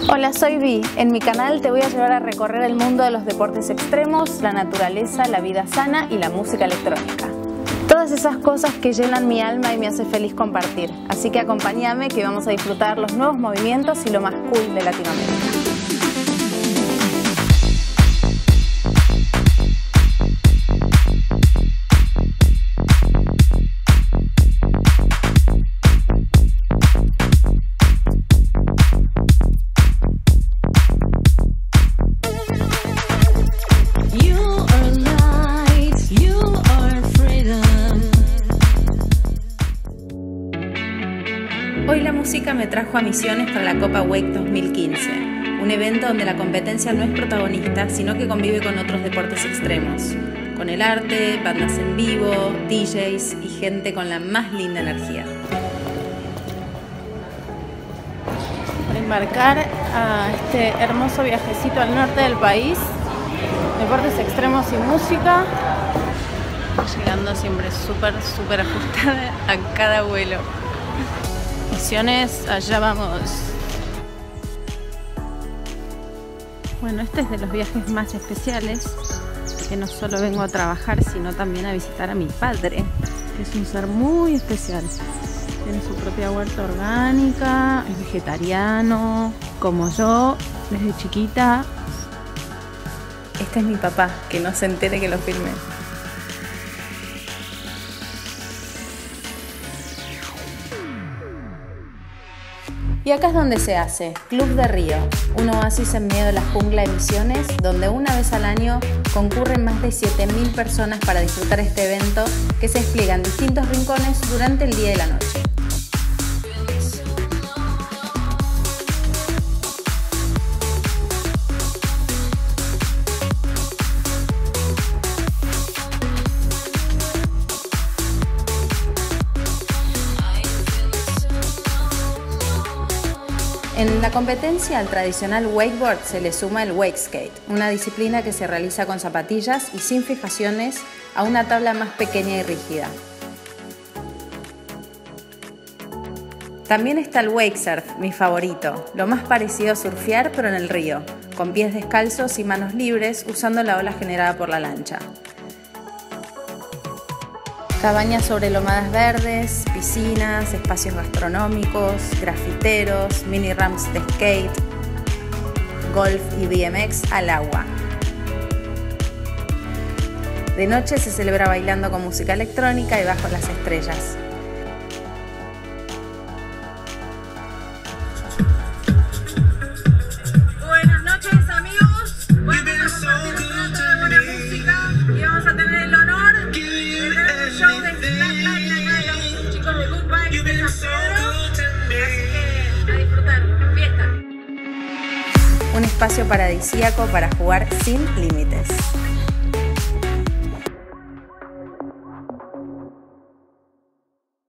Hola, soy Vi. En mi canal te voy a llevar a recorrer el mundo de los deportes extremos, la naturaleza, la vida sana y la música electrónica. Todas esas cosas que llenan mi alma y me hace feliz compartir. Así que acompáñame que vamos a disfrutar los nuevos movimientos y lo más cool de Latinoamérica. Hoy la música me trajo a Misiones para la Copa Wake 2015, un evento donde la competencia no es protagonista, sino que convive con otros deportes extremos, con el arte, bandas en vivo, DJs y gente con la más linda energía. Para embarcar a este hermoso viajecito al norte del país, deportes extremos y música, llegando siempre súper ajustada a cada vuelo. Misiones, allá vamos. Bueno, este es de los viajes más especiales, que no solo vengo a trabajar, sino también a visitar a mi padre, que es un ser muy especial. Tiene su propia huerta orgánica, es vegetariano, como yo, desde chiquita. Este es mi papá, que no se entere que lo filmé. Y acá es donde se hace, Club de Río, un oasis en medio de la jungla de Misiones, donde una vez al año concurren más de 7.000 personas para disfrutar este evento que se despliega en distintos rincones durante el día y la noche. En la competencia al tradicional wakeboard se le suma el wake skate, una disciplina que se realiza con zapatillas y sin fijaciones a una tabla más pequeña y rígida. También está el wake surf, mi favorito, lo más parecido a surfear pero en el río, con pies descalzos y manos libres usando la ola generada por la lancha. Cabañas sobre lomadas verdes, piscinas, espacios gastronómicos, grafiteros, mini ramps de skate, golf y BMX al agua. De noche se celebra bailando con música electrónica y bajo las estrellas. Buenas noches, amigos. Vamos a compartir un rato de buena música y vamos a tener el honor de tener el show de Flatline acá de los chicos de Good Vibes de San Pedro. Así que a disfrutar, fiesta. Un espacio paradisíaco para jugar sin límites.